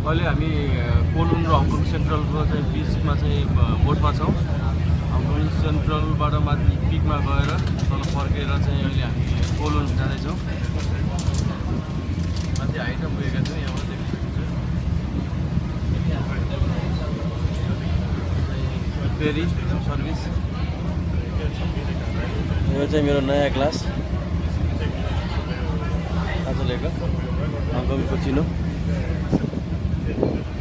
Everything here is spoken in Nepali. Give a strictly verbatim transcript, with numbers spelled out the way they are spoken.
अहिले हामी कोलुन र हङकङ सेन्ट्रलको चाहिँ बिचमा चाहिँ बोटमा छौँ। हङकङ सेन्ट्रलबाट माथि पिकमा गएर तल फर्केर चाहिँ अहिले हामी कोलुन जाँदैछौँ। माथि हाइटमा पुगेका छौँ। यहाँबाट देख्न सक्नुहुन्छ फेरी सर्भिस। यो चाहिँ मेरो नयाँ क्लास आज लिएको हङकङको चिनो।